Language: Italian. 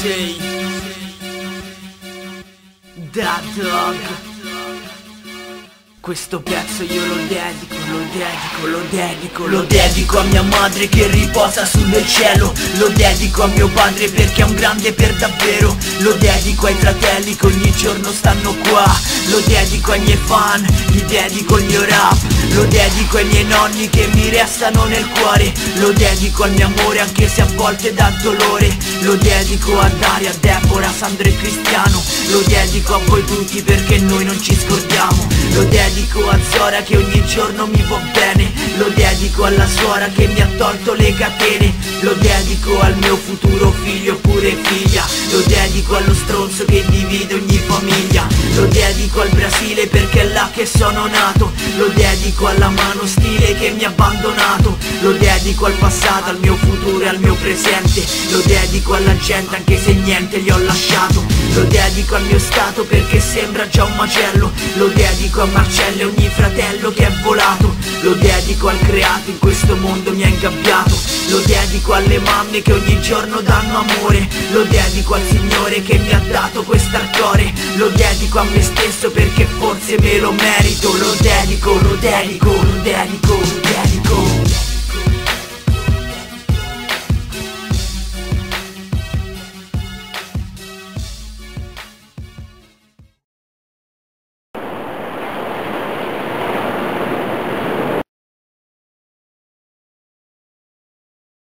sei Da Dog. Questo pezzo io lo dedico a mia madre che riposa sul del cielo. Lo dedico a mio padre perché è un grande per davvero. Lo dedico ai fratelli che ogni giorno stanno qua. Lo dedico ai miei fan, gli dedico il mio rap. Lo dedico ai miei nonni che mi restano nel cuore. Lo dedico al mio amore anche se a volte dà dolore. Lo dedico a Daria, Deborah, Sandro e Cristiano. Lo dedico a voi tutti perché noi non ci scordiamo. Lo dedico a Zora che ogni giorno mi va bene. Lo dedico alla suora che mi ha tolto le catene. Lo dedico al mio futuro figlio oppure figlia. Lo dedico allo stronzo che divide ogni famiglia. Lo dedico al Brasile perché è là che sono nato. Lo dedico alla mano stile che mi ha abbandonato. Lo dedico al passato, al mio futuro e al mio presente. Lo dedico alla gente anche se niente gli ho lasciato. Lo dedico al mio stato perché sembra già un macello. Lo dedico a Marcello e ogni fratello che è volato. Lo dedico al creato, in questo mondo mi ha ingabbiato. Lo dedico alle mamme che ogni giorno danno amore. Lo dedico al Signore che mi ha dato quest'arcore. Lo dedico a me stesso perché forse me lo merito. Lo dedico